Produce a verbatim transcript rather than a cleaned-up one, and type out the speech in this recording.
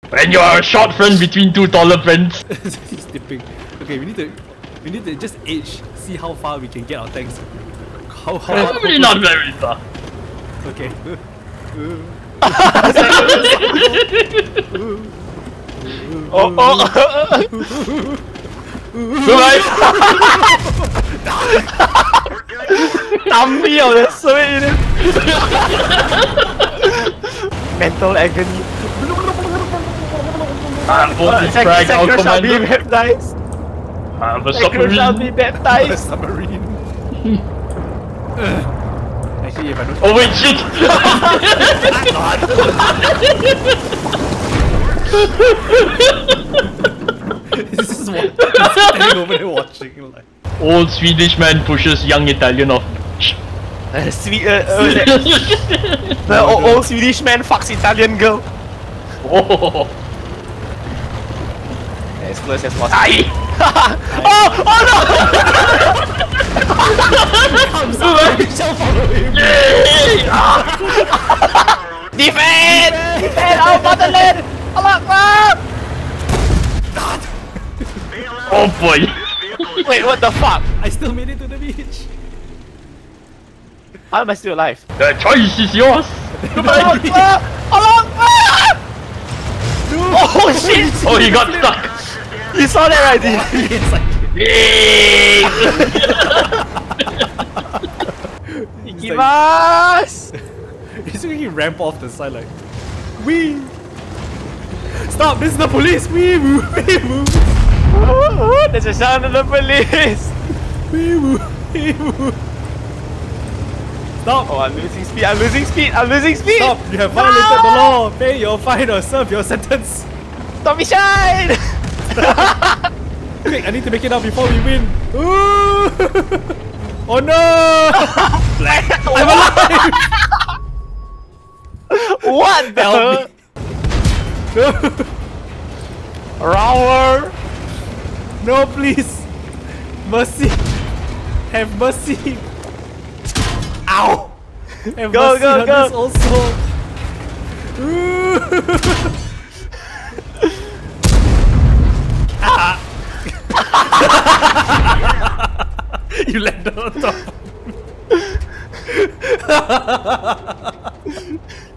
When you are a short friend between two taller friends. He's tipping. Okay, we need to, we need to just age, see how far we can get our tanks. How how? Probably not very far. Okay. Oh oh. Goodbye. Tummy of the swing. Mental agony. I'm going to drag out Sector shall be commander. baptized. I'm a Sector shall be submarine. baptized. Submarine. Actually, if I don't. Oh wait, shit! This is what he's standing over there watching like. Old Swedish man pushes young Italian off. Uh, sweet, uh, uh, the old, old Swedish man fucks Italian girl. Oh. As close as possible. Aye. Oh! Oh no! Comes out, we shall follow him. Defend! Defend our motherland! Allah Akbar! Oh boy. Wait, what the fuck? I still made it to the beach. How am I still alive? The choice is yours. Allah Akbar! Allah Akbar! Oh shit! Oh, he got stuck. You saw that right? Did you? It's like, Ikimasu! he's making ramp off the side like, wee! Stop! This is the police! Wee woo! Wee woo! There's a sound of the police! Wee woo! Wee woo! Stop! Oh, I'm losing speed! I'm losing speed! I'm losing speed! Stop! You have violated the law! Pay your fine or serve your sentence! Stop me shine! Quick! I need to make it up before we win! Ooh! Oh no! I'm alive! What the hell? Rower! No, please! Mercy! Have mercy! Ow! Have Go, mercy go, on go. this also! Ah! You landed on top.